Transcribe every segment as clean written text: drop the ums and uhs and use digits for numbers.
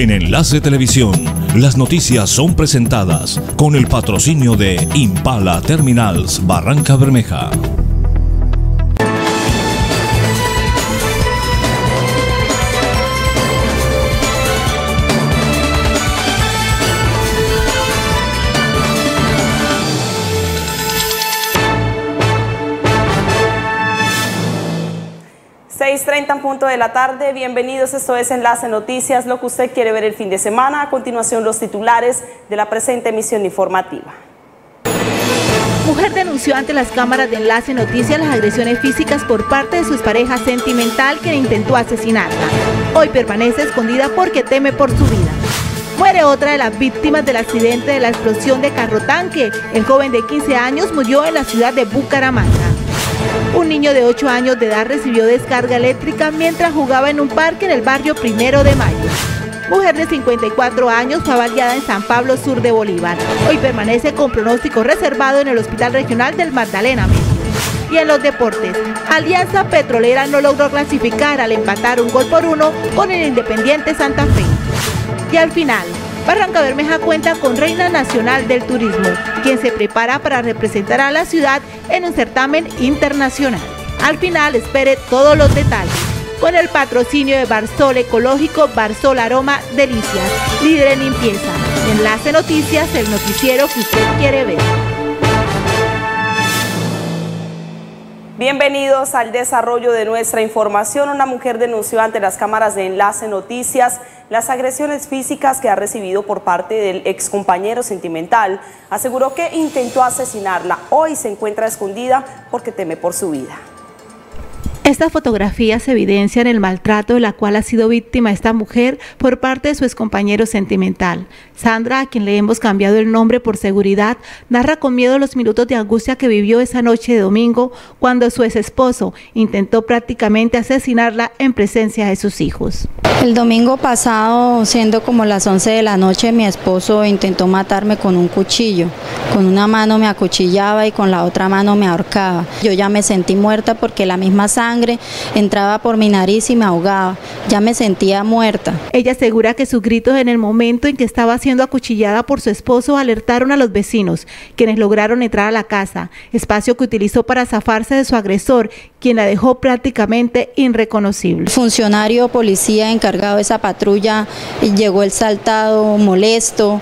En Enlace Televisión, las noticias son presentadas con el patrocinio de Impala Terminals Barranca Bermeja. En punto de la tarde, bienvenidos, esto es Enlace Noticias, lo que usted quiere ver el fin de semana. A continuación, los titulares de la presente emisión informativa. Mujer denunció ante las cámaras de Enlace Noticias las agresiones físicas por parte de su expareja sentimental que intentó asesinarla. Hoy permanece escondida porque teme por su vida. Muere otra de las víctimas del accidente de la explosión de carro tanque. El joven de 15 años murió en la ciudad de Bucaramanga. Un niño de 8 años de edad recibió descarga eléctrica mientras jugaba en un parque en el barrio 1 de Mayo. Mujer de 54 años fue baleada en San Pablo, sur de Bolívar. Hoy permanece con pronóstico reservado en el Hospital Regional del Magdalena Medio. Y en los deportes, Alianza Petrolera no logró clasificar al empatar 1-1 con el Independiente Santa Fe. Y al final, Barranca Bermeja cuenta con Reina Nacional del Turismo, quien se prepara para representar a la ciudad en un certamen internacional. Al final, espere todos los detalles, con el patrocinio de Barsol Ecológico, Barsol Aroma Delicias, líder en limpieza. Enlace Noticias, el noticiero que usted quiere ver. Bienvenidos al desarrollo de nuestra información. Una mujer denunció ante las cámaras de Enlace Noticias las agresiones físicas que ha recibido por parte del excompañero sentimental. Aseguró que intentó asesinarla. Hoy se encuentra escondida porque teme por su vida. Estas fotografías evidencian el maltrato de la cual ha sido víctima esta mujer por parte de su excompañero sentimental. Sandra, a quien le hemos cambiado el nombre por seguridad, narra con miedo los minutos de angustia que vivió esa noche de domingo cuando su exesposo intentó prácticamente asesinarla en presencia de sus hijos. El domingo pasado, siendo como las 11 de la noche, mi esposo intentó matarme con un cuchillo. Con una mano me acuchillaba y con la otra mano me ahorcaba. Yo ya me sentí muerta porque la misma sangre entraba por mi nariz y me ahogaba. Ya me sentía muerta. Ella asegura que sus gritos en el momento en que estaba siendo acuchillada por su esposo alertaron a los vecinos, quienes lograron entrar a la casa, espacio que utilizó para zafarse de su agresor, quien la dejó prácticamente irreconocible. El funcionario policía encargado de esa patrulla llegó exaltado, molesto,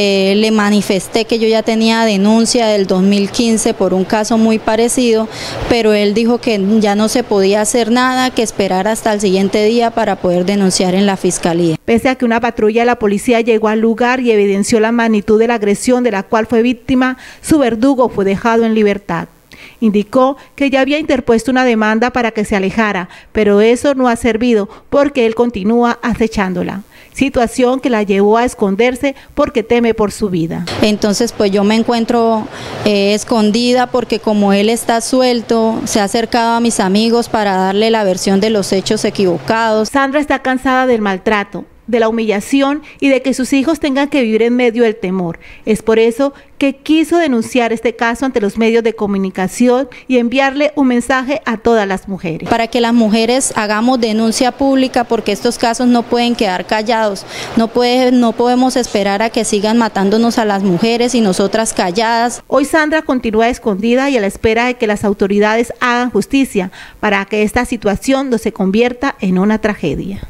le manifesté que yo ya tenía denuncia del 2015 por un caso muy parecido, pero él dijo que ya no se podía hacer nada, que esperar hasta el siguiente día para poder denunciar en la fiscalía. Pese a que una patrulla de la policía llegó al lugar y evidenció la magnitud de la agresión de la cual fue víctima, su verdugo fue dejado en libertad. Indicó que ya había interpuesto una demanda para que se alejara, pero eso no ha servido porque él continúa acechándola. Situación que la llevó a esconderse porque teme por su vida. Entonces pues yo me encuentro escondida porque como él está suelto, se ha acercado a mis amigos para darle la versión de los hechos equivocados. Sandra está cansada del maltrato, de la humillación y de que sus hijos tengan que vivir en medio del temor. Es por eso que quiso denunciar este caso ante los medios de comunicación y enviarle un mensaje a todas las mujeres. Para que las mujeres hagamos denuncia pública porque estos casos no pueden quedar callados, no podemos esperar a que sigan matándonos a las mujeres y nosotras calladas. Hoy Sandra continúa escondida y a la espera de que las autoridades hagan justicia para que esta situación no se convierta en una tragedia.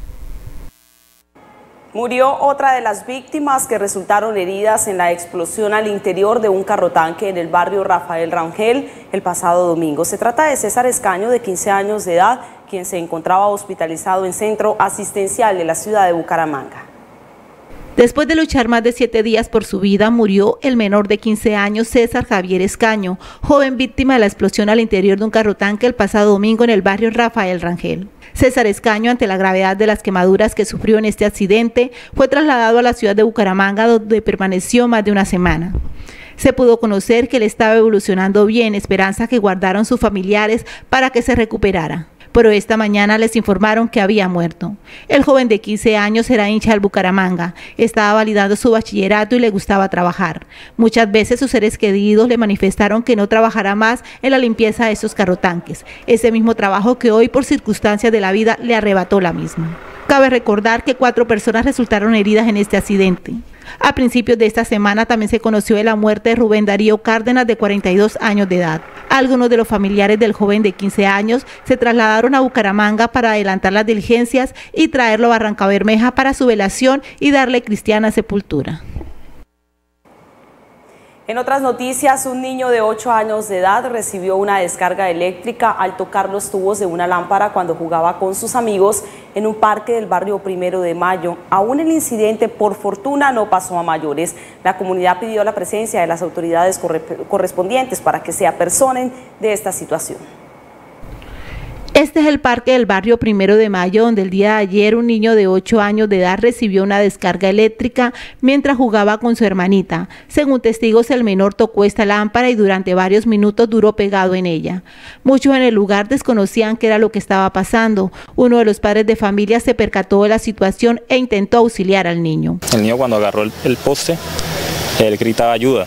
Murió otra de las víctimas que resultaron heridas en la explosión al interior de un carrotanque en el barrio Rafael Rangel el pasado domingo. Se trata de César Escaño, de 15 años de edad, quien se encontraba hospitalizado en centro asistencial de la ciudad de Bucaramanga. Después de luchar más de 7 días por su vida, murió el menor de 15 años, César Javier Escaño, joven víctima de la explosión al interior de un carrotanque el pasado domingo en el barrio Rafael Rangel. César Escaño, ante la gravedad de las quemaduras que sufrió en este accidente, fue trasladado a la ciudad de Bucaramanga, donde permaneció más de una semana. Se pudo conocer que él estaba evolucionando bien, esperanza que guardaron sus familiares para que se recuperara. Pero esta mañana les informaron que había muerto. El joven de 15 años era hincha del Bucaramanga, estaba validando su bachillerato y le gustaba trabajar. Muchas veces sus seres queridos le manifestaron que no trabajara más en la limpieza de esos carrotanques, ese mismo trabajo que hoy por circunstancias de la vida le arrebató la misma. Cabe recordar que 4 personas resultaron heridas en este accidente. A principios de esta semana también se conoció de la muerte de Rubén Darío Cárdenas, de 42 años de edad. Algunos de los familiares del joven de 15 años se trasladaron a Bucaramanga para adelantar las diligencias y traerlo a Barrancabermeja para su velación y darle cristiana sepultura. En otras noticias, un niño de 8 años de edad recibió una descarga eléctrica al tocar los tubos de una lámpara cuando jugaba con sus amigos en un parque del barrio 1 de Mayo. Aún el incidente, por fortuna, no pasó a mayores. La comunidad pidió la presencia de las autoridades correspondientes para que se apersonen de esta situación. Este es el parque del barrio 1 de Mayo, donde el día de ayer un niño de 8 años de edad recibió una descarga eléctrica mientras jugaba con su hermanita. Según testigos, el menor tocó esta lámpara y durante varios minutos duró pegado en ella. Muchos en el lugar desconocían qué era lo que estaba pasando. Uno de los padres de familia se percató de la situación e intentó auxiliar al niño. El niño, cuando agarró el poste, él gritaba ayuda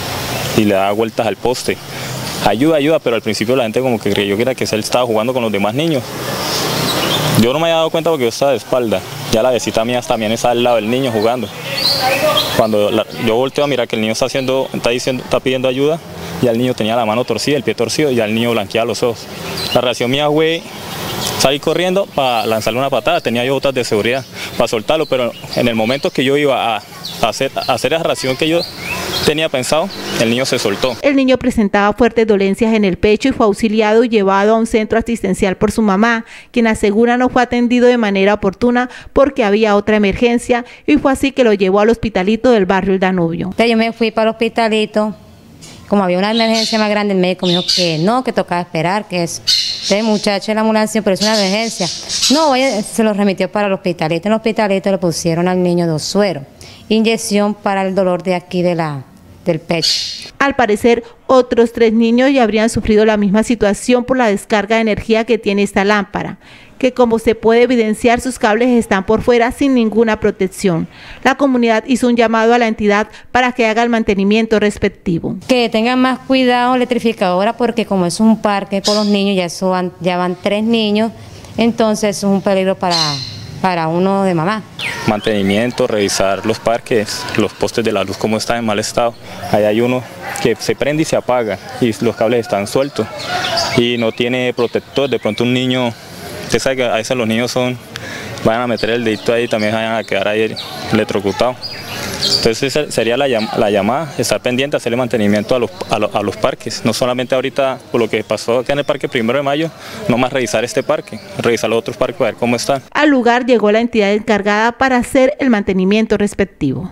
y le daba vueltas al poste. Ayuda, ayuda, pero al principio la gente como que creyó que era que él estaba jugando con los demás niños. Yo no me había dado cuenta porque yo estaba de espalda. Ya la vecina mía también está al lado del niño jugando. Cuando yo volteo a mirar que el niño está pidiendo ayuda, ya el niño tenía la mano torcida, el pie torcido, y ya el niño blanqueaba los ojos. La reacción mía fue salir corriendo para lanzarle una patada. Tenía yo botas de seguridad para soltarlo, pero en el momento que yo iba a hacer esa reacción que yo tenía pensado, el niño se soltó. El niño presentaba fuertes dolencias en el pecho y fue auxiliado y llevado a un centro asistencial por su mamá, quien asegura no fue atendido de manera oportuna porque había otra emergencia, y fue así que lo llevó al hospitalito del barrio El Danubio. Yo me fui para el hospitalito, como había una emergencia más grande, el médico me dijo que no, que tocaba esperar, que es este muchacho en la ambulancia, pero es una emergencia. No, se lo remitió para el hospitalito. En el hospitalito le pusieron al niño 2 sueros, inyección para el dolor de aquí del pecho. Al parecer, otros 3 niños ya habrían sufrido la misma situación por la descarga de energía que tiene esta lámpara, que como se puede evidenciar, sus cables están por fuera sin ninguna protección. La comunidad hizo un llamado a la entidad para que haga el mantenimiento respectivo. Que tengan más cuidado electrificadora, porque como es un parque por los niños, ya van 3 niños, entonces es un peligro para uno de mamá. Mantenimiento, revisar los parques, los postes de la luz como están en mal estado. Ahí hay uno que se prende y se apaga y los cables están sueltos y no tiene protector. De pronto un niño, usted sabe que a veces los niños van a meter el dedito ahí y también van a quedar ahí electrocutados. Entonces sería la llamada, estar pendiente, hacerle mantenimiento a los parques, no solamente ahorita por lo que pasó acá en el parque 1 de Mayo, no más revisar este parque, revisar los otros parques, a ver cómo están. Al lugar llegó la entidad encargada para hacer el mantenimiento respectivo.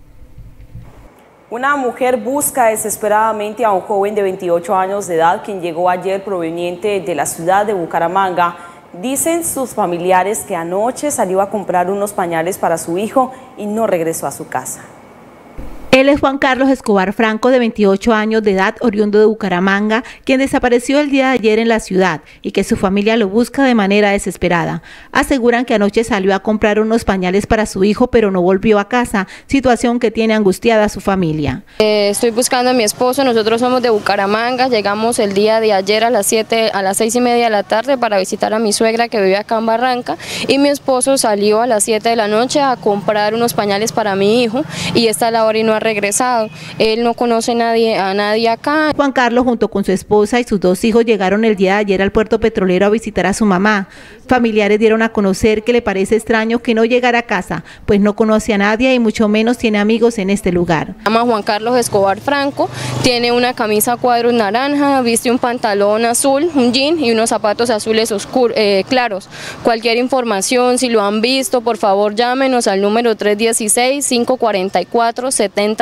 Una mujer busca desesperadamente a un joven de 28 años de edad quien llegó ayer proveniente de la ciudad de Bucaramanga. Dicen sus familiares que anoche salió a comprar unos pañales para su hijo y no regresó a su casa. Él es Juan Carlos Escobar Franco, de 28 años de edad, oriundo de Bucaramanga, quien desapareció el día de ayer en la ciudad y que su familia lo busca de manera desesperada. Aseguran que anoche salió a comprar unos pañales para su hijo, pero no volvió a casa, situación que tiene angustiada a su familia. Estoy buscando a mi esposo, nosotros somos de Bucaramanga, llegamos el día de ayer a las 6:30 de la tarde para visitar a mi suegra que vive acá en Barranca, y mi esposo salió a las 7 de la noche a comprar unos pañales para mi hijo y está a la hora y no ha regresado. Él no conoce a nadie acá. Juan Carlos, junto con su esposa y sus 2 hijos, llegaron el día de ayer al puerto petrolero a visitar a su mamá. Familiares dieron a conocer que le parece extraño que no llegara a casa, pues no conoce a nadie y mucho menos tiene amigos en este lugar. Se llama Juan Carlos Escobar Franco, tiene una camisa a cuadros naranja, viste un pantalón azul, un jean y unos zapatos azules claros. Cualquier información, si lo han visto, por favor llámenos al número 316-544-7056,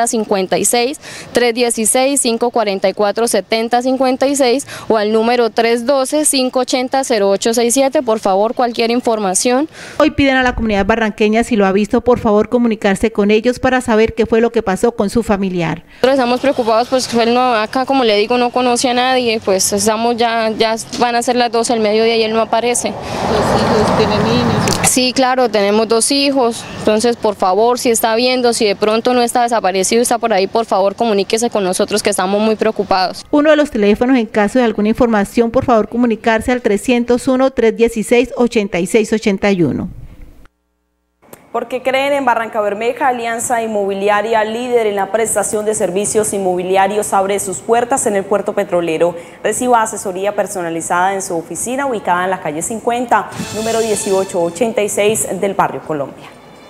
316-544-7056 o al número 312-580-0867, por favor, cualquier información. Hoy piden a la comunidad barranqueña, si lo ha visto, por favor comunicarse con ellos para saber qué fue lo que pasó con su familiar. Estamos preocupados, pues él no, acá, como le digo, no conoce a nadie, pues estamos ya van a ser las 12 del mediodía y él no aparece. ¿Los hijos tienen niños? Sí, claro, tenemos 2 hijos, entonces por favor, si está viendo, si de pronto no está desaparecido, está por ahí, por favor comuníquese con nosotros que estamos muy preocupados. Uno de los teléfonos, en caso de alguna información, por favor comunicarse al 301-316-8681. Porque creen en Barrancabermeja, Alianza Inmobiliaria, líder en la prestación de servicios inmobiliarios, abre sus puertas en el puerto petrolero. Reciba asesoría personalizada en su oficina ubicada en la calle 50, número 1886 del barrio Colombia.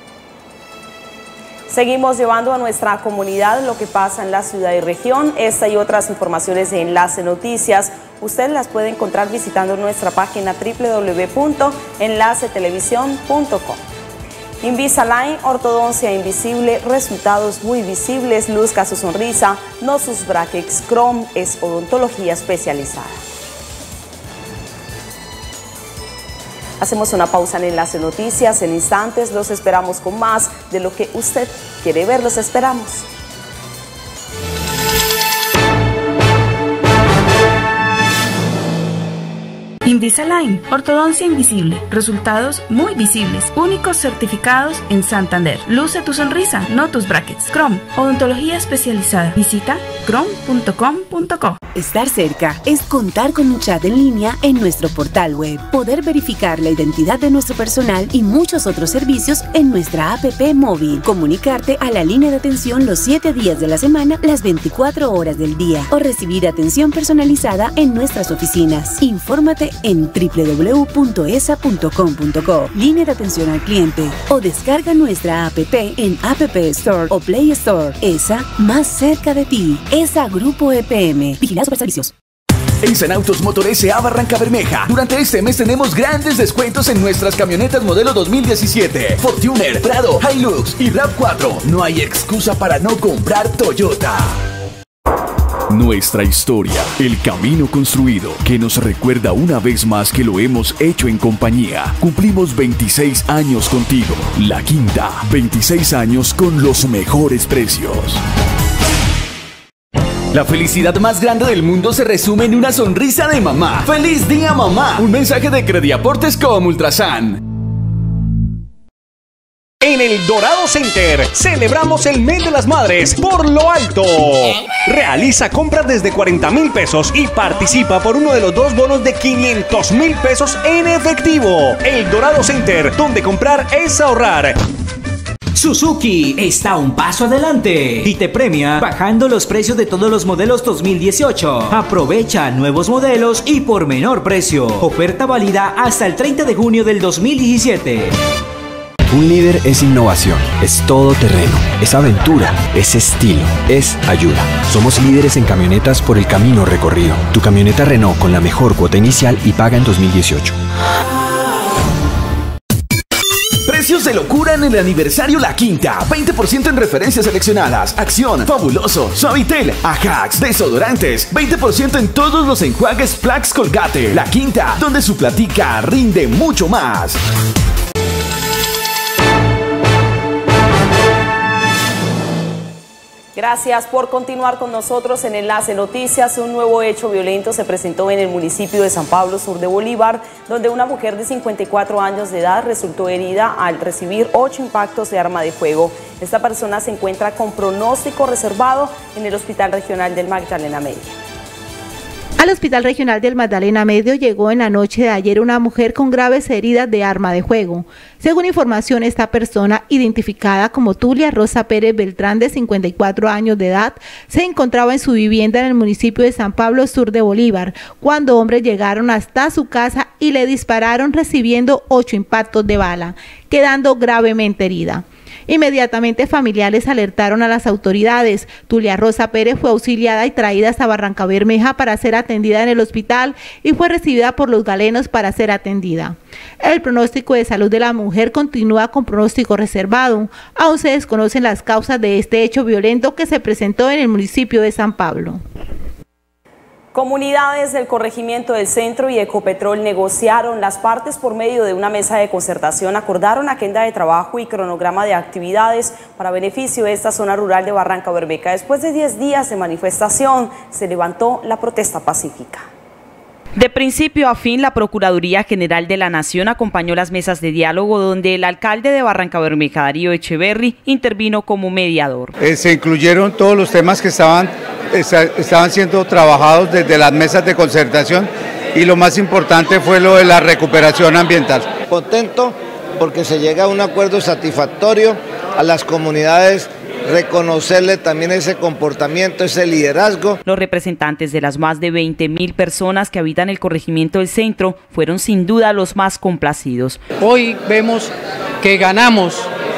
Seguimos llevando a nuestra comunidad lo que pasa en la ciudad y región. Esta y otras informaciones de Enlace Noticias, usted las puede encontrar visitando nuestra página www.enlacetelevisión.com. Invisalign, ortodoncia invisible, resultados muy visibles, luzca su sonrisa, no sus brackets. Chrome es odontología especializada. Hacemos una pausa en Enlace Noticias. En instantes los esperamos con más de lo que usted quiere ver. Los esperamos. Invisalign, ortodoncia invisible, resultados muy visibles, únicos certificados en Santander. Luce tu sonrisa, no tus brackets. Chrome, odontología especializada. Visita chrome.com.co. Estar cerca es contar con un chat en línea en nuestro portal web, poder verificar la identidad de nuestro personal y muchos otros servicios en nuestra app móvil, comunicarte a la línea de atención los 7 días de la semana, las 24 horas del día, o recibir atención personalizada en nuestras oficinas. Infórmate en www.esa.com.co, línea de atención al cliente, o descarga nuestra app en App Store o Play Store. ESA, más cerca de ti. ESA Grupo EPM. Vigilado Superservicios. En Sanautos Motor S.A. Barrancabermeja, durante este mes tenemos grandes descuentos en nuestras camionetas modelo 2017, Fortuner, Prado, Hilux y RAV4. No hay excusa para no comprar Toyota. Nuestra historia, el camino construido, que nos recuerda una vez más que lo hemos hecho en compañía. Cumplimos 26 años contigo. La Quinta, 26 años con los mejores precios. La felicidad más grande del mundo se resume en una sonrisa de mamá. ¡Feliz día, mamá! Un mensaje de Crediaportes con Ultrasan. En el Dorado Center celebramos el mes de las madres por lo alto. Realiza compras desde 40,000 pesos y participa por uno de los 2 bonos de 500,000 pesos en efectivo. El Dorado Center, donde comprar es ahorrar. Suzuki está un paso adelante y te premia bajando los precios de todos los modelos 2018. Aprovecha nuevos modelos y por menor precio. Oferta válida hasta el 30 de junio del 2017. Un líder es innovación, es todoterreno, es aventura, es estilo, es ayuda. Somos líderes en camionetas por el camino recorrido. Tu camioneta Renault con la mejor cuota inicial y paga en 2018. Precios de locura en el aniversario La Quinta. 20% en referencias seleccionadas. Acción, Fabuloso, Suavitel, Ajax, desodorantes. 20% en todos los enjuagues Plax Colgate. La Quinta, donde su platica rinde mucho más. Gracias por continuar con nosotros en Enlace Noticias. Un nuevo hecho violento se presentó en el municipio de San Pablo, sur de Bolívar, donde una mujer de 54 años de edad resultó herida al recibir 8 impactos de arma de fuego. Esta persona se encuentra con pronóstico reservado en el Hospital Regional del Magdalena Medio. Al Hospital Regional del Magdalena Medio llegó en la noche de ayer una mujer con graves heridas de arma de fuego. Según información, esta persona, identificada como Tulia Rosa Pérez Beltrán, de 54 años de edad, se encontraba en su vivienda en el municipio de San Pablo, sur de Bolívar, cuando hombres llegaron hasta su casa y le dispararon, recibiendo 8 impactos de bala, quedando gravemente herida. Inmediatamente familiares alertaron a las autoridades. Tulia Rosa Pérez fue auxiliada y traída hasta Barrancabermeja para ser atendida en el hospital y fue recibida por los galenos para ser atendida. El pronóstico de salud de la mujer continúa con pronóstico reservado. Aún se desconocen las causas de este hecho violento que se presentó en el municipio de San Pablo. Comunidades del corregimiento del Centro y Ecopetrol negociaron. Las partes, por medio de una mesa de concertación, acordaron agenda de trabajo y cronograma de actividades para beneficio de esta zona rural de Barrancabermeja. Después de 10 días de manifestación, se levantó la protesta pacífica. De principio a fin, la Procuraduría General de la Nación acompañó las mesas de diálogo, donde el alcalde de Barrancabermeja, Darío Echeverry, intervino como mediador. Se incluyeron todos los temas que estaban siendo trabajados desde las mesas de concertación, y lo más importante fue lo de la recuperación ambiental. Contento porque se llega a un acuerdo satisfactorio, a las comunidades reconocerle también ese comportamiento, ese liderazgo. Los representantes de las más de 20.000 personas que habitan el corregimiento del centro fueron sin duda los más complacidos. Hoy vemos que ganamos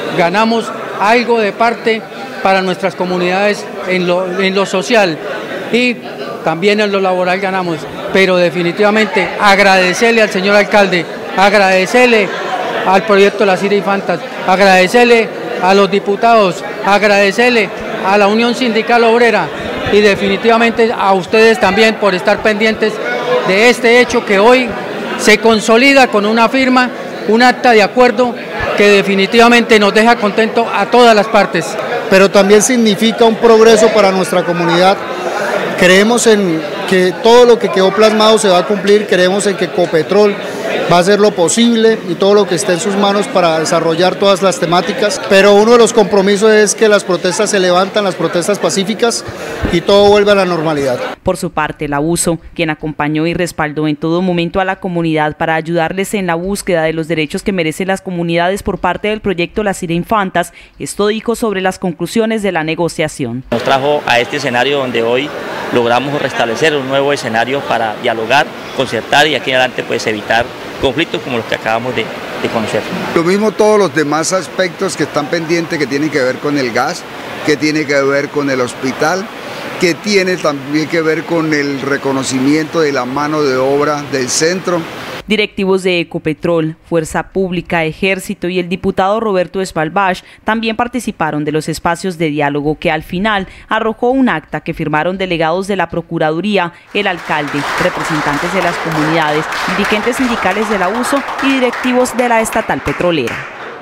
algo de parte para nuestras comunidades en lo social y también en lo laboral ganamos, pero definitivamente agradecerle al señor alcalde, agradecerle al proyecto Las Infantas, agradecerle a los diputados, agradecerle a la Unión Sindical Obrera y definitivamente a ustedes también por estar pendientes de este hecho que hoy se consolida con una firma, un acta de acuerdo que definitivamente nos deja contentos a todas las partes. Pero también significa un progreso para nuestra comunidad. Creemos en que todo lo que quedó plasmado se va a cumplir, creemos en que Ecopetrol va a hacer lo posible y todo lo que esté en sus manos para desarrollar todas las temáticas, pero uno de los compromisos es que las protestas se levantan, las protestas pacíficas y todo vuelve a la normalidad. Por su parte, la USO, quien acompañó y respaldó en todo momento a la comunidad para ayudarles en la búsqueda de los derechos que merecen las comunidades por parte del proyecto Las Infantas, esto dijo sobre las conclusiones de la negociación. Nos trajo a este escenario donde hoy logramos restablecer un nuevo escenario para dialogar, concertar y aquí en adelante pues evitar conflictos como los que acabamos de conocer. Lo mismo todos los demás aspectos que están pendientes, que tienen que ver con el gas, que tiene que ver con el hospital, que tiene también que ver con el reconocimiento de la mano de obra del centro. Directivos de Ecopetrol, Fuerza Pública, Ejército y el diputado Roberto Esbalbach también participaron de los espacios de diálogo que al final arrojó un acta que firmaron delegados de la Procuraduría, el alcalde, representantes de las comunidades, dirigentes sindicales de la USO y directivos de la estatal petrolera.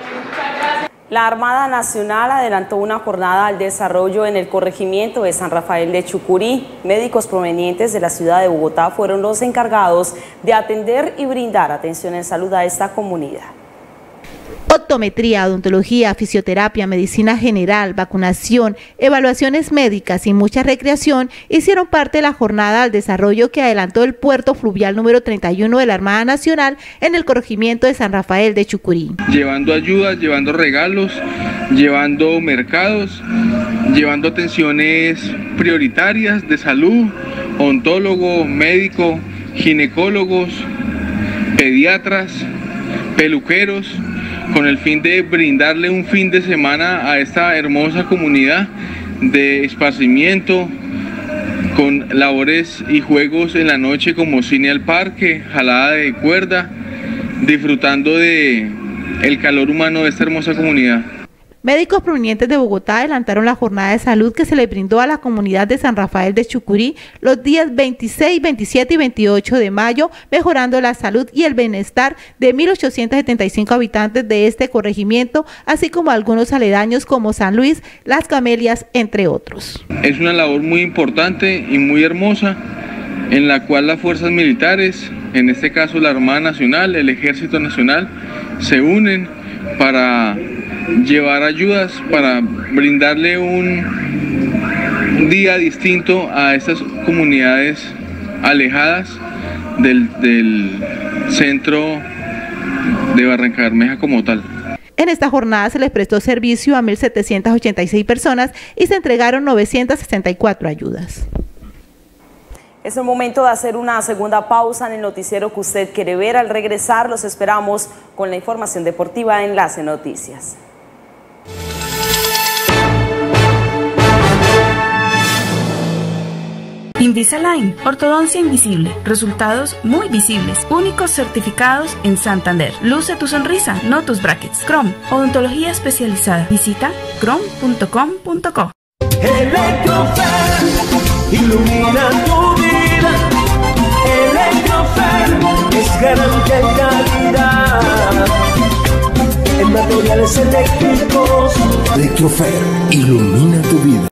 La Armada Nacional adelantó una jornada al desarrollo en el corregimiento de San Rafael de Chucurí. Médicos provenientes de la ciudad de Bogotá fueron los encargados de atender y brindar atención en salud a esta comunidad. Optometría, odontología, fisioterapia, medicina general, vacunación, evaluaciones médicas y mucha recreación hicieron parte de la jornada al desarrollo que adelantó el puerto fluvial número 31 de la Armada Nacional en el corregimiento de San Rafael de Chucurí. Llevando ayudas, llevando regalos, llevando mercados, llevando atenciones prioritarias de salud, odontólogo, médico, ginecólogos, pediatras, peluqueros, con el fin de brindarle un fin de semana a esta hermosa comunidad de esparcimiento, con labores y juegos en la noche como cine al parque, jalada de cuerda, disfrutando de el calor humano de esta hermosa comunidad. Médicos provenientes de Bogotá adelantaron la jornada de salud que se le brindó a la comunidad de San Rafael de Chucurí los días 26, 27 y 28 de mayo, mejorando la salud y el bienestar de 1.875 habitantes de este corregimiento, así como algunos aledaños como San Luis, Las Camelias, entre otros. Es una labor muy importante y muy hermosa, en la cual las fuerzas militares, en este caso la Armada Nacional, el Ejército Nacional, se unen para llevar ayudas, para brindarle un día distinto a estas comunidades alejadas del centro de Barranca Bermeja como tal. En esta jornada se les prestó servicio a 1.786 personas y se entregaron 964 ayudas. Es el momento de hacer una segunda pausa en el noticiero que usted quiere ver. Al regresar los esperamos con la información deportiva de Enlace Noticias. Invisalign, ortodoncia invisible, resultados muy visibles, únicos certificados en Santander. Luce tu sonrisa, no tus brackets. Chrome, odontología especializada. Visita chrome.com.co. Electrofer, ilumina tu vida. Electrofer es garantía y calidad en materiales eléctricos. Electrofer, ilumina tu vida.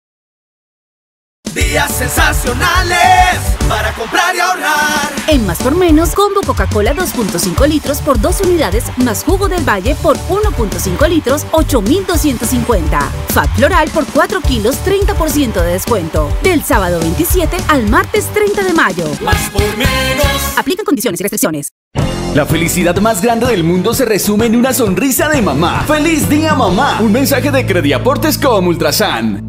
Días sensacionales para comprar y ahorrar. En Más por Menos, combo Coca-Cola 2.5 litros por 2 unidades más jugo del Valle por 1.5 litros, 8.250. Fat Floral por 4 kilos, 30% de descuento. Del sábado 27 al martes 30 de mayo. Más por Menos. Aplican condiciones y restricciones. La felicidad más grande del mundo se resume en una sonrisa de mamá. ¡Feliz día, mamá! Un mensaje de Crediaportes con Ultrasan.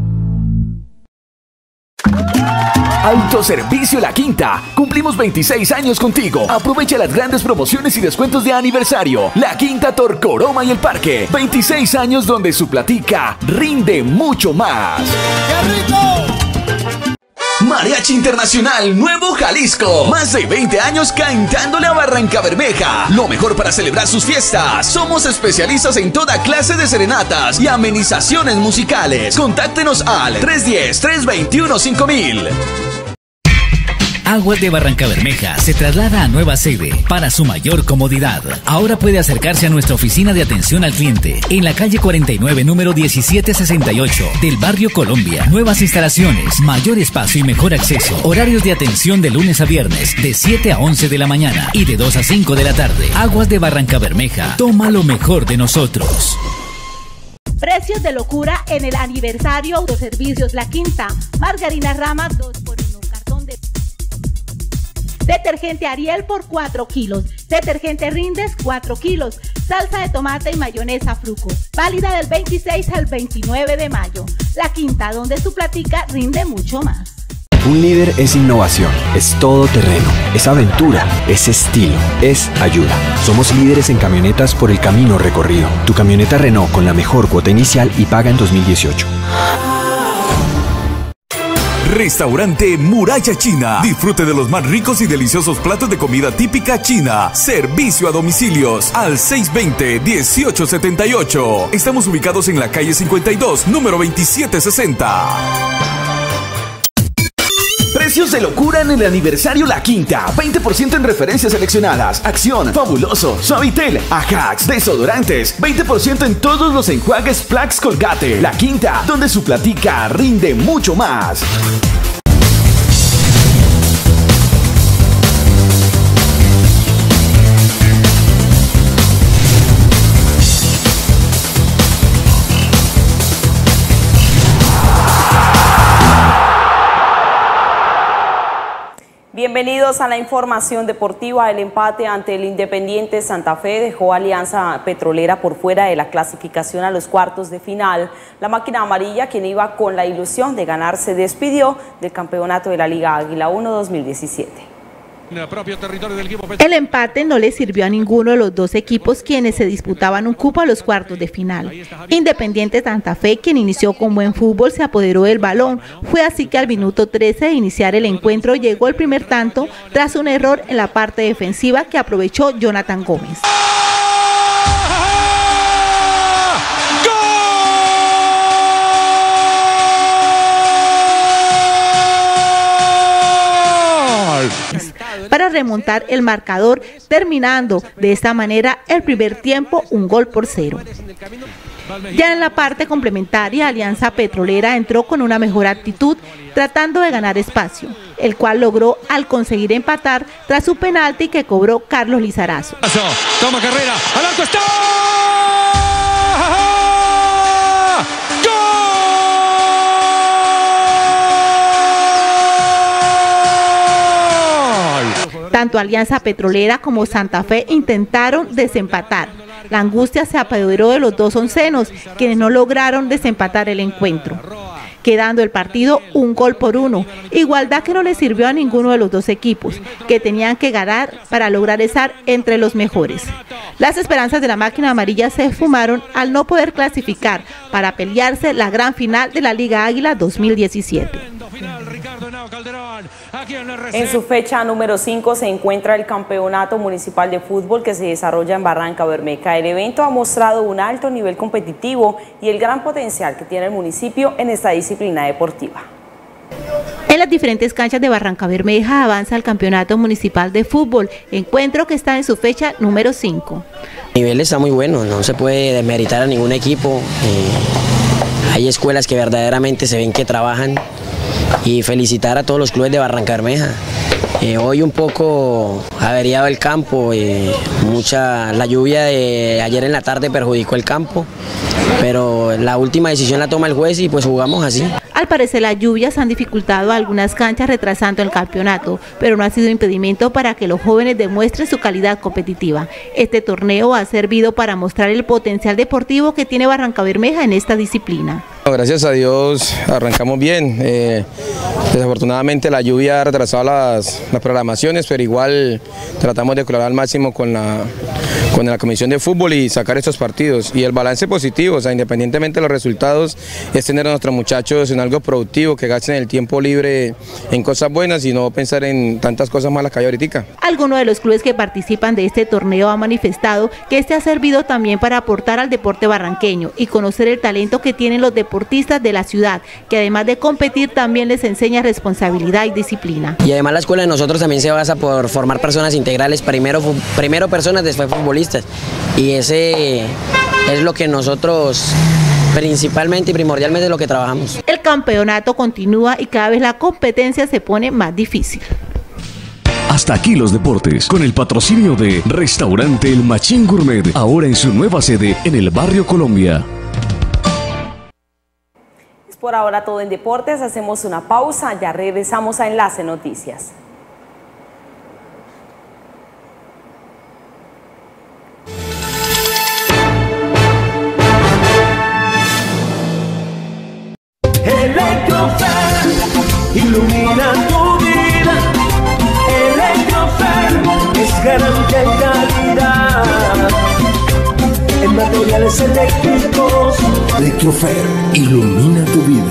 Autoservicio La Quinta. Cumplimos 26 años contigo. Aprovecha las grandes promociones y descuentos de aniversario. La Quinta, Torcoroma y El Parque. 26 años donde su platica rinde mucho más. ¡Qué rico! Mariachi Internacional Nuevo Jalisco. Más de 20 años cantándole a Barrancabermeja. Lo mejor para celebrar sus fiestas. Somos especialistas en toda clase de serenatas y amenizaciones musicales. Contáctenos al 310-321-5000. Aguas de Barrancabermeja se traslada a nueva sede para su mayor comodidad. Ahora puede acercarse a nuestra oficina de atención al cliente en la calle 49, número 1768 del barrio Colombia. Nuevas instalaciones, mayor espacio y mejor acceso. Horarios de atención de lunes a viernes de 7 a 11 de la mañana y de 2 a 5 de la tarde. Aguas de Barrancabermeja, toma lo mejor de nosotros. Precios de locura en el aniversario Autoservicios La Quinta. Margarina Rama 2x1. Cartón de detergente Ariel por 4 kilos. Detergente Rindes 4 kilos. Salsa de tomate y mayonesa Fruco. Válida del 26 al 29 de mayo. La Quinta, donde su platica rinde mucho más. Un líder es innovación, es todoterreno, es aventura, es estilo, es ayuda. Somos líderes en camionetas por el camino recorrido. Tu camioneta Renault con la mejor cuota inicial y paga en 2018. Restaurante Muralla China. Disfrute de los más ricos y deliciosos platos de comida típica china. Servicio a domicilios al 620-1878. Estamos ubicados en la calle 52, número 2760. Precios de locura en el aniversario La Quinta. 20% en referencias seleccionadas. Acción, Fabuloso, Suavitel, Ajax, desodorantes. 20% en todos los enjuagues Plax Colgate. La Quinta, donde su platica rinde mucho más. Bienvenidos a la información deportiva. El empate ante el Independiente Santa Fe dejó a Alianza Petrolera por fuera de la clasificación a los cuartos de final. La máquina amarilla, quien iba con la ilusión de ganar, se despidió del campeonato de la Liga Águila 1 2017. El empate no le sirvió a ninguno de los dos equipos quienes se disputaban un cupo a los cuartos de final. Independiente Santa Fe, quien inició con buen fútbol, se apoderó del balón. Fue así que al minuto 13 de iniciar el encuentro llegó el primer tanto tras un error en la parte defensiva que aprovechó Jonathan Gómez. Para remontar el marcador, terminando de esta manera el primer tiempo 1-0. Ya en la parte complementaria, Alianza Petrolera entró con una mejor actitud, tratando de ganar espacio, el cual logró al conseguir empatar tras su penalti que cobró Carlos Lizarazo. Toma carrera, al arco está. Tanto Alianza Petrolera como Santa Fe intentaron desempatar. La angustia se apoderó de los dos oncenos, quienes no lograron desempatar el encuentro, quedando el partido 1-1. Igualdad que no le sirvió a ninguno de los dos equipos, que tenían que ganar para lograr estar entre los mejores. Las esperanzas de la máquina amarilla se esfumaron al no poder clasificar para pelearse la gran final de la Liga Águila 2017. En su fecha número 5 se encuentra el Campeonato Municipal de Fútbol que se desarrolla en Barrancabermeja. El evento ha mostrado un alto nivel competitivo y el gran potencial que tiene el municipio en esta disciplina deportiva. En las diferentes canchas de Barrancabermeja avanza el Campeonato Municipal de Fútbol, encuentro que está en su fecha número 5. El nivel está muy bueno, no se puede desmeritar a ningún equipo. Hay escuelas que verdaderamente se ven que trabajan, y felicitar a todos los clubes de Barrancabermeja. Hoy un poco averiado el campo, la lluvia de ayer en la tarde perjudicó el campo, pero la última decisión la toma el juez y pues jugamos así. Al parecer las lluvias han dificultado algunas canchas retrasando el campeonato, pero no ha sido impedimento para que los jóvenes demuestren su calidad competitiva. Este torneo ha servido para mostrar el potencial deportivo que tiene Barrancabermeja en esta disciplina. Gracias a Dios arrancamos bien, desafortunadamente la lluvia ha retrasado las programaciones, pero igual tratamos de colaborar al máximo con la comisión de fútbol y sacar estos partidos, y el balance positivo, o sea, independientemente de los resultados, es tener a nuestros muchachos en algo productivo, que gasten el tiempo libre en cosas buenas y no pensar en tantas cosas malas que hay ahorita. Algunos de los clubes que participan de este torneo han manifestado que este ha servido también para aportar al deporte barranqueño y conocer el talento que tienen los deportistas de la ciudad, que además de competir también les enseña responsabilidad y disciplina. Y además la escuela de nosotros también se basa por formar personas integrales, primero personas, después futbolistas, y ese es lo que nosotros principalmente y primordialmente es lo que trabajamos. El campeonato continúa y cada vez la competencia se pone más difícil. Hasta aquí los deportes, con el patrocinio de Restaurante El Machín Gourmet, ahora en su nueva sede en el barrio Colombia. Por ahora todo en deportes, hacemos una pausa, ya regresamos a Enlace Noticias. Electrofer, ilumina tu vida. Electrofer es garantía y calidad en materiales eléctricos. Electrofer, ilumina tu vida.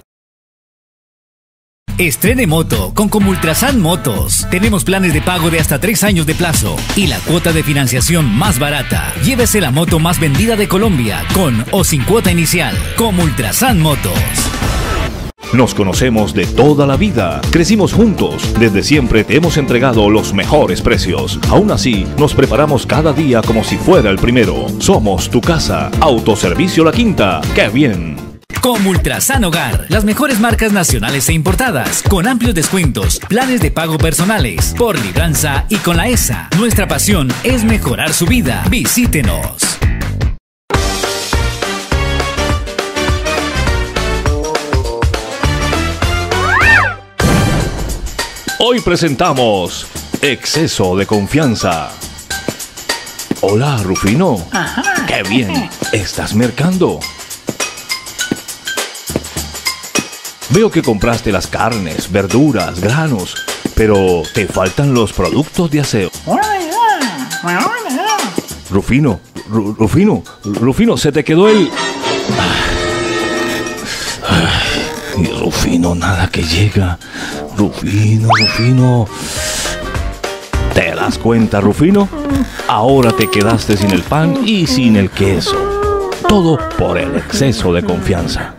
Estrene moto con Comultrasan Motos. Tenemos planes de pago de hasta 3 años de plazo y la cuota de financiación más barata. Llévese la moto más vendida de Colombia con o sin cuota inicial. Comultrasan Motos. Nos conocemos de toda la vida, crecimos juntos, desde siempre te hemos entregado los mejores precios. Aún así, nos preparamos cada día como si fuera el primero. Somos tu casa, Autoservicio La Quinta, ¡qué bien! Comultrasan Hogar, las mejores marcas nacionales e importadas, con amplios descuentos, planes de pago personales, por libranza y con la ESA. Nuestra pasión es mejorar su vida. Visítenos. Hoy presentamos Exceso de Confianza. Hola, Rufino. Ajá. ¡Qué bien! ¿Estás mercando? Veo que compraste las carnes, verduras, granos, pero te faltan los productos de aseo. Rufino, Rufino, se te quedó el... Y Rufino, nada que llega. Rufino. ¿Te das cuenta, Rufino? Ahora te quedaste sin el pan y sin el queso. Todo por el exceso de confianza.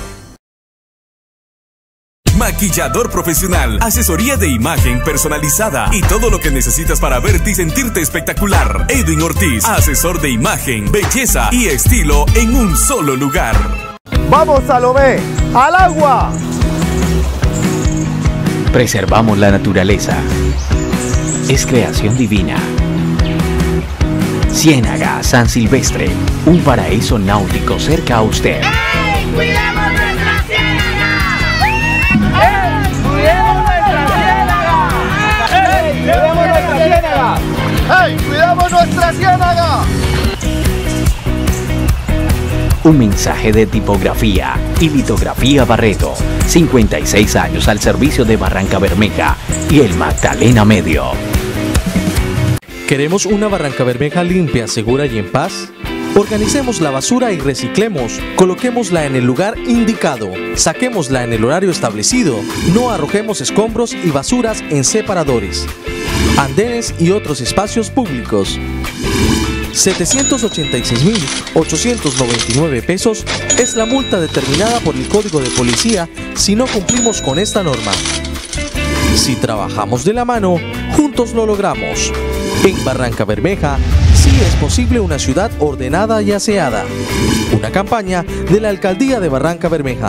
Maquillador profesional, asesoría de imagen personalizada y todo lo que necesitas para verte y sentirte espectacular. Edwin Ortiz, asesor de imagen, belleza y estilo en un solo lugar. ¡Vamos, Salomé! ¡Al agua! Preservamos la naturaleza. Es creación divina. Ciénaga San Silvestre, un paraíso náutico cerca a usted. ¡Ey! ¡Cuidemos nuestra ciénaga! ¡Ey! ¡Cuidemos nuestra ciénaga! ¡Ey! ¡Cuidemos nuestra ciénaga! ¡Ey! ¡Cuidamos nuestra ciénaga! Un mensaje de tipografía y litografía Barreto. 56 años al servicio de Barrancabermeja y el Magdalena Medio. ¿Queremos una Barrancabermeja limpia, segura y en paz? Organicemos la basura y reciclemos. Coloquémosla en el lugar indicado. Saquémosla en el horario establecido. No arrojemos escombros y basuras en separadores, andenes y otros espacios públicos. 786.899 pesos es la multa determinada por el Código de Policía si no cumplimos con esta norma. Si trabajamos de la mano, juntos lo logramos. En Barrancabermeja, sí es posible una ciudad ordenada y aseada. Una campaña de la Alcaldía de Barrancabermeja.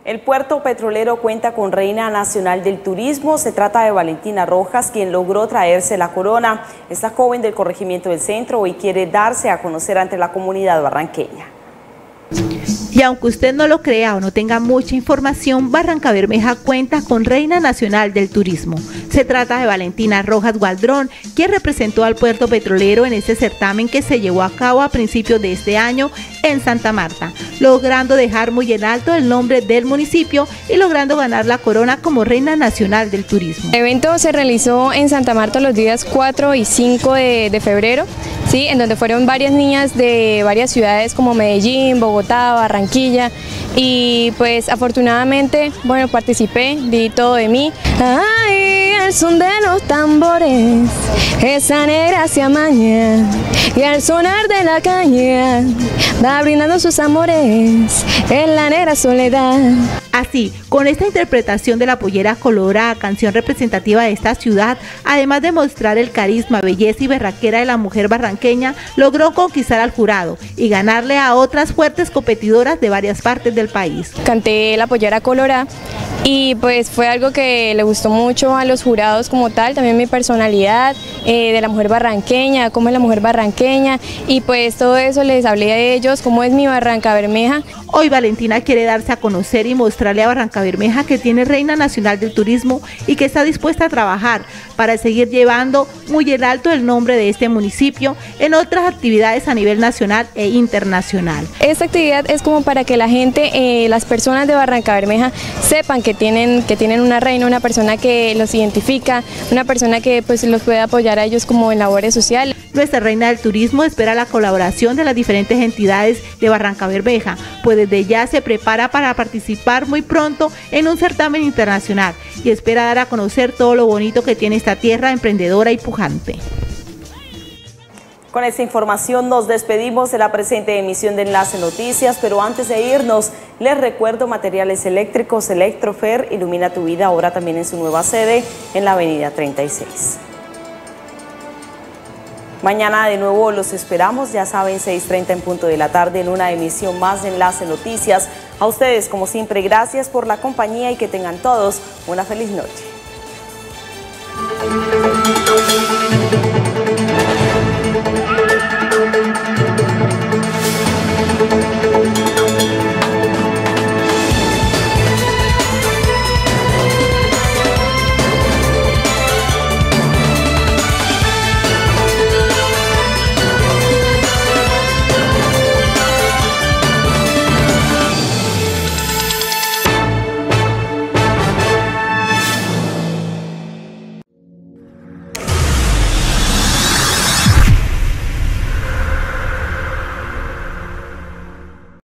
El puerto petrolero cuenta con Reina Nacional del Turismo. Se trata de Valentina Rojas, quien logró traerse la corona. Esta joven del corregimiento del Centro hoy quiere darse a conocer ante la comunidad barranqueña. Y aunque usted no lo crea o no tenga mucha información, Barrancabermeja cuenta con Reina Nacional del Turismo. Se trata de Valentina Rojas Gualdrón, quien representó al puerto petrolero en este certamen que se llevó a cabo a principios de este año en Santa Marta, logrando dejar muy en alto el nombre del municipio y logrando ganar la corona como Reina Nacional del Turismo. El evento se realizó en Santa Marta los días 4 y 5 de febrero, ¿sí? En donde fueron varias niñas de varias ciudades como Medellín, Bogotá, Barranquilla, y pues afortunadamente, bueno, participé, di todo de mí. Ay, al son de los tambores, esa negra se amaña, y al sonar de la caña, va brindando sus amores en la negra soledad. Así, con esta interpretación de la pollera colorada, canción representativa de esta ciudad, además de mostrar el carisma, belleza y berraquera de la mujer barranqueña, logró conquistar al jurado y ganarle a otras fuertes competidoras de varias partes del país. Canté la pollera colorada y pues fue algo que le gustó mucho a los jurados como tal, también mi personalidad de la mujer barranqueña, cómo es la mujer barranqueña, y pues todo eso les hablé a ellos, cómo es mi Barrancabermeja. Hoy Valentina quiere darse a conocer y mostrarle a Barrancabermeja que tiene Reina Nacional del Turismo y que está dispuesta a trabajar para seguir llevando muy en alto el nombre de este municipio en otras actividades a nivel nacional e internacional. Esta actividad es como para que la gente, las personas de Barrancabermeja sepan que tienen una reina, una persona que los identifica, una persona que pues los puede apoyar a ellos como en labores sociales. Nuestra Reina del Turismo espera la colaboración de las diferentes entidades de Barrancabermeja, pues desde ya se prepara para participar muy pronto en un certamen internacional y espera dar a conocer todo lo bonito que tiene esta tierra emprendedora y pujante. Con esta información nos despedimos de la presente emisión de Enlace Noticias, pero antes de irnos, les recuerdo materiales eléctricos Electrofer, ilumina tu vida ahora también en su nueva sede en la avenida 36. Mañana de nuevo los esperamos, ya saben, 6:30 en punto de la tarde en una emisión más de Enlace Noticias. A ustedes, como siempre, gracias por la compañía y que tengan todos una feliz noche.